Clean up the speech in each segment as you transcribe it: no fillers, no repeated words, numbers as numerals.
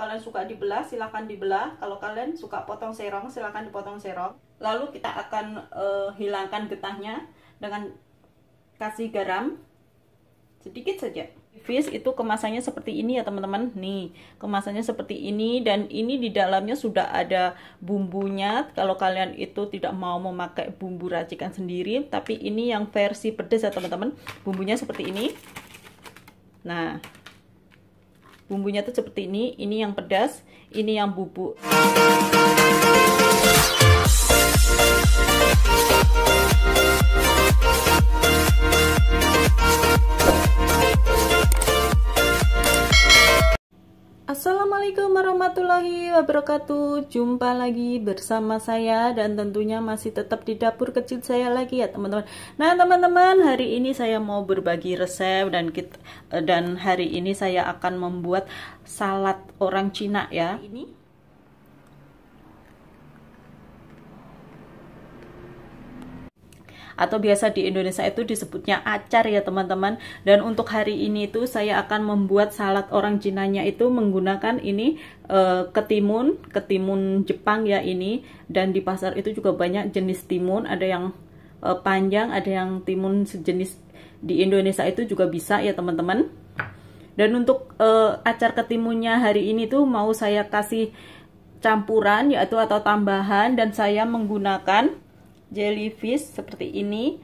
kalian suka dibelah, silahkan dibelah. Kalau kalian suka potong serong, silahkan dipotong serong. Lalu kita akan hilangkan getahnya dengan kasih garam sedikit saja. Fish itu kemasannya seperti ini ya teman-teman. Nih, kemasannya seperti ini, dan ini di dalamnya sudah ada bumbunya. Kalau kalian itu tidak mau memakai bumbu racikan sendiri, tapi ini yang versi pedas ya teman-teman. Bumbunya seperti ini. Nah, bumbunya tuh seperti ini yang pedas, ini yang bubuk. Assalamualaikum warahmatullahi wabarakatuh. Jumpa lagi bersama saya, dan tentunya masih tetap di dapur kecil saya lagi ya teman-teman. Nah teman-teman, hari ini saya mau berbagi resep, dan hari ini saya akan membuat salad orang Cina ya. Ini atau biasa di Indonesia itu disebutnya acar ya teman-teman. Dan untuk hari ini itu saya akan membuat salad orang Cinanya itu menggunakan ini ketimun Jepang ya ini. Dan di pasar itu juga banyak jenis timun, ada yang panjang, ada yang timun sejenis di Indonesia itu juga bisa ya teman-teman. Dan untuk acar ketimunnya hari ini tuh mau saya kasih campuran yaitu atau tambahan, dan saya menggunakan jellyfish seperti ini.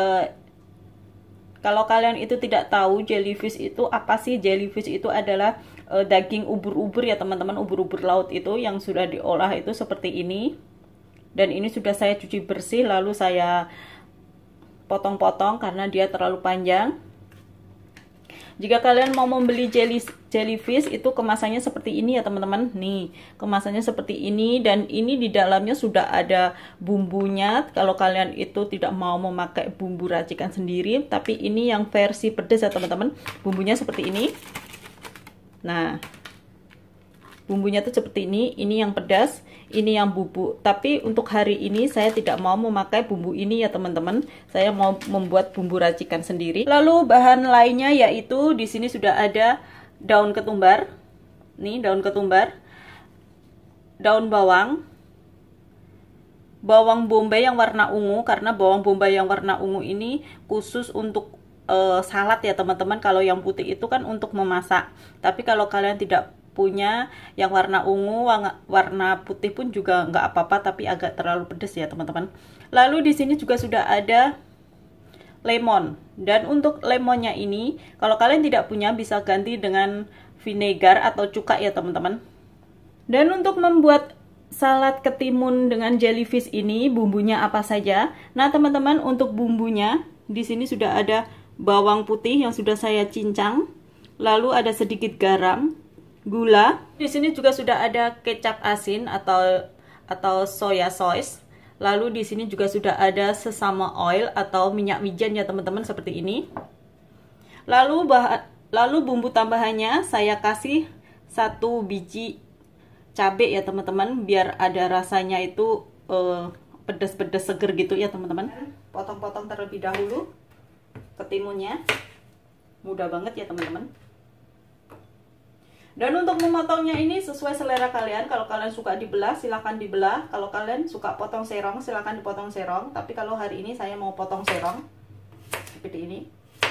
Kalau kalian itu tidak tahu jellyfish itu apa sih, jellyfish itu adalah daging ubur-ubur ya teman-teman, ubur-ubur laut itu yang sudah diolah itu seperti ini. Dan ini sudah saya cuci bersih, lalu saya potong-potong karena dia terlalu panjang. Jika kalian mau membeli jellyfish itu kemasannya seperti ini ya teman-teman. Nih, kemasannya seperti ini, dan ini di dalamnya sudah ada bumbunya. Kalau kalian itu tidak mau memakai bumbu racikan sendiri, tapi ini yang versi pedas ya teman-teman. Bumbunya seperti ini. Nah, bumbunya tuh seperti ini yang pedas, ini yang bubuk. Tapi untuk hari ini saya tidak mau memakai bumbu ini ya teman-teman. Saya mau membuat bumbu racikan sendiri. Lalu bahan lainnya yaitu di sini sudah ada daun ketumbar. Nih, daun ketumbar. Daun bawang. Bawang bombay yang warna ungu, karena bawang bombay yang warna ungu ini khusus untuk salad ya teman-teman. Kalau yang putih itu kan untuk memasak. Tapi kalau kalian tidak punya yang warna ungu, warna putih pun juga nggak apa-apa, tapi agak terlalu pedas ya teman-teman. Lalu di sini juga sudah ada lemon, dan untuk lemonnya ini kalau kalian tidak punya bisa ganti dengan vinegar atau cuka ya teman-teman. Dan untuk membuat salad ketimun dengan jellyfish ini bumbunya apa saja? Nah teman-teman, untuk bumbunya di sini sudah ada bawang putih yang sudah saya cincang, lalu ada sedikit garam, gula. Di sini juga sudah ada kecap asin atau soya sauce. Lalu di sini juga sudah ada sesama oil atau minyak wijen ya teman-teman, seperti ini. Lalu bumbu tambahannya saya kasih 1 biji cabai ya teman-teman, biar ada rasanya itu pedas-pedas seger gitu ya teman-teman. Potong-potong terlebih dahulu ketimunnya. Mudah banget ya teman-teman. Dan untuk memotongnya ini sesuai selera kalian. Kalau kalian suka dibelah, silahkan dibelah. Kalau kalian suka potong serong, silahkan dipotong serong. Tapi kalau hari ini saya mau potong serong seperti ini.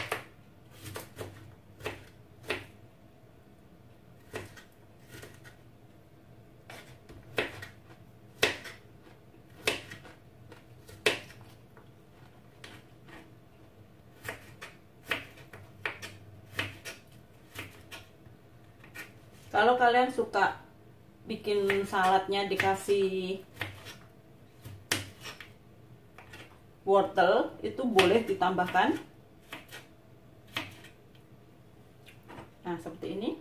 Kalau kalian suka bikin saladnya dikasih wortel, itu boleh ditambahkan. Nah, seperti ini.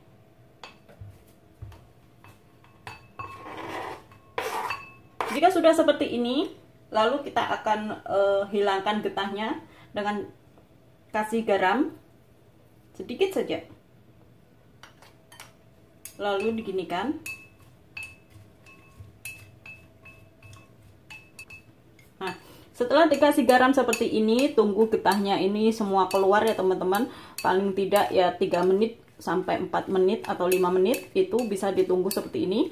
Jika sudah seperti ini, lalu kita akan hilangkan getahnya dengan kasih garam sedikit saja. Lalu diginikan. Nah, setelah dikasih garam seperti ini, tunggu getahnya ini semua keluar ya teman-teman. Paling tidak ya 3 menit sampai 4 menit atau 5 menit, itu bisa ditunggu seperti ini.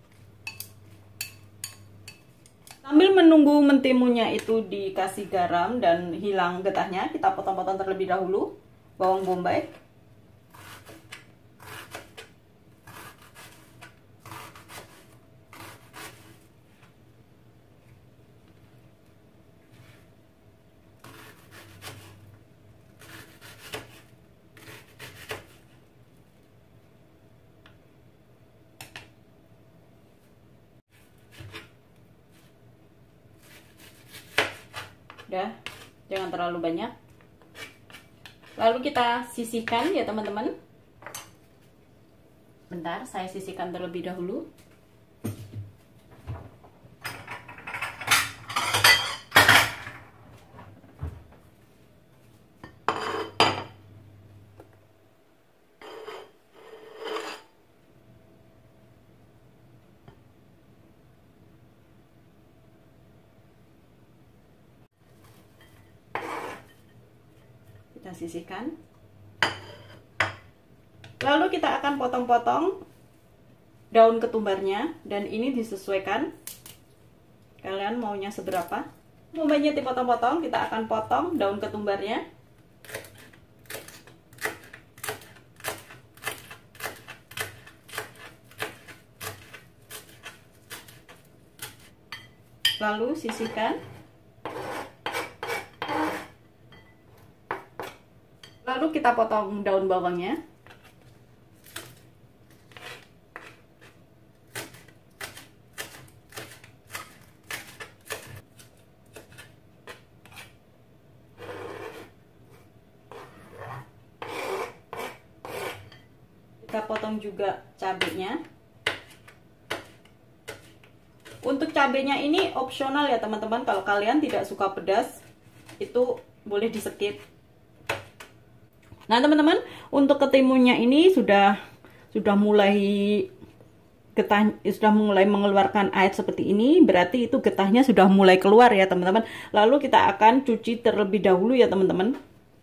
Sambil menunggu mentimunnya itu dikasih garam dan hilang getahnya, kita potong-potong terlebih dahulu bawang bombay. Udah, jangan terlalu banyak. Lalu kita sisihkan ya teman-teman. Bentar, saya sisihkan terlebih dahulu. Kita sisihkan. Lalu kita akan potong-potong daun ketumbarnya, dan ini disesuaikan kalian maunya seberapa. Bombanya dipotong-potong, kita akan potong daun ketumbarnya. Lalu sisihkan. Lalu kita potong daun bawangnya. Kita potong juga cabenya. Untuk cabenya ini opsional ya teman-teman. Kalau kalian tidak suka pedas, itu boleh di skip. Nah teman-teman, untuk ketimunnya ini sudah mulai getah, sudah mulai mengeluarkan air seperti ini, berarti itu getahnya sudah mulai keluar ya teman-teman. Lalu kita akan cuci terlebih dahulu ya teman-teman.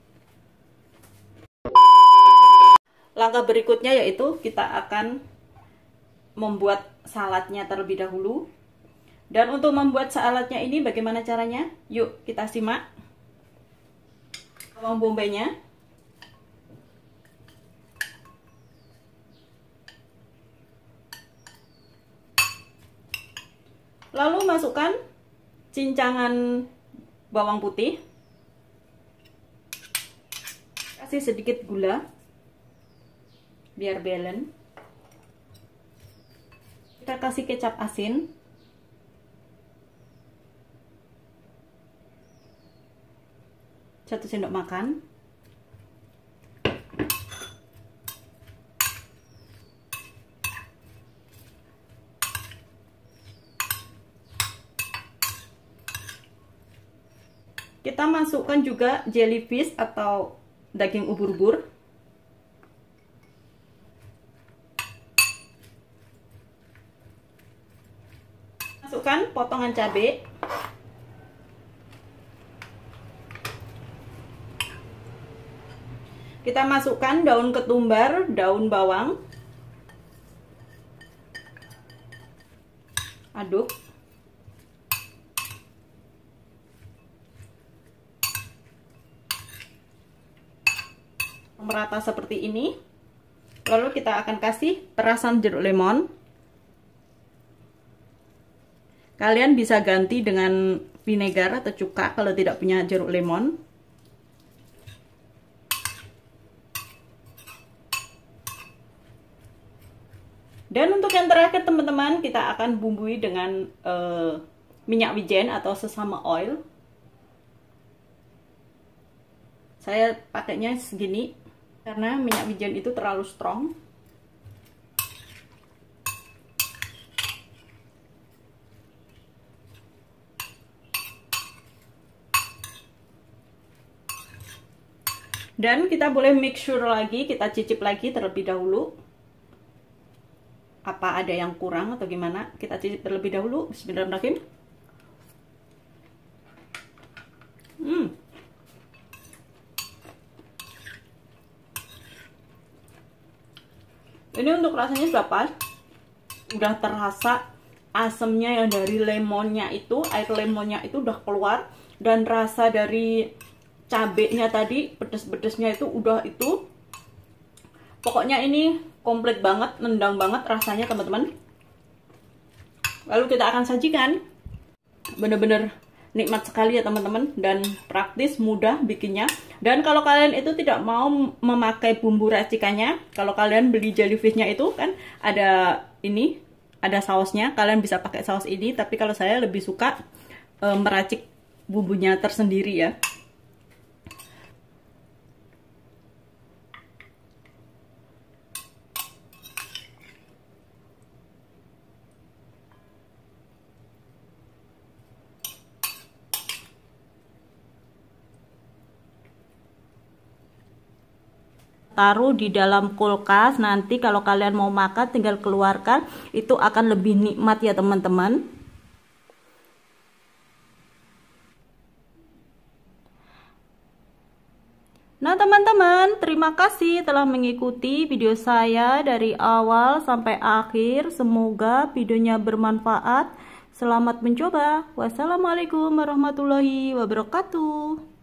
Langkah berikutnya yaitu kita akan membuat saladnya terlebih dahulu. Dan untuk membuat saladnya ini bagaimana caranya? Yuk kita simak. Bawang bombaynya. Lalu masukkan cincangan bawang putih. Kasih sedikit gula biar balance. Kita kasih kecap asin. Satu sendok makan. Kita masukkan juga jellyfish atau daging ubur-ubur. Masukkan potongan cabai. Kita masukkan daun ketumbar, daun bawang. Aduk. Merata seperti ini. Lalu kita akan kasih perasan jeruk lemon. Kalian bisa ganti dengan vinegar atau cuka kalau tidak punya jeruk lemon. Dan untuk yang terakhir teman-teman, kita akan bumbui dengan minyak wijen atau sesama oil. Saya pakainya segini karena minyak wijen itu terlalu strong. Dan kita boleh make sure lagi, kita cicip lagi terlebih dahulu. Apa ada yang kurang atau gimana? Kita cicip terlebih dahulu. Bismillahirrahmanirrahim. untuk rasanya sudah pas, udah terasa asamnya yang dari lemonnya itu, air lemonnya itu udah keluar, dan rasa dari cabenya tadi, pedes-pedesnya itu udah itu. Pokoknya ini komplit banget, nendang banget rasanya teman-teman. Lalu kita akan sajikan. Bener-bener nikmat sekali ya teman-teman, dan praktis, mudah bikinnya. Dan kalau kalian itu tidak mau memakai bumbu racikannya, kalau kalian beli jellyfishnya itu kan ada ini, ada sausnya, kalian bisa pakai saus ini. Tapi kalau saya lebih suka meracik bumbunya tersendiri ya. Taruh di dalam kulkas, nanti kalau kalian mau makan tinggal keluarkan, itu akan lebih nikmat ya teman-teman. Nah teman-teman, terima kasih telah mengikuti video saya dari awal sampai akhir. Semoga videonya bermanfaat. Selamat mencoba. Wassalamualaikum warahmatullahi wabarakatuh.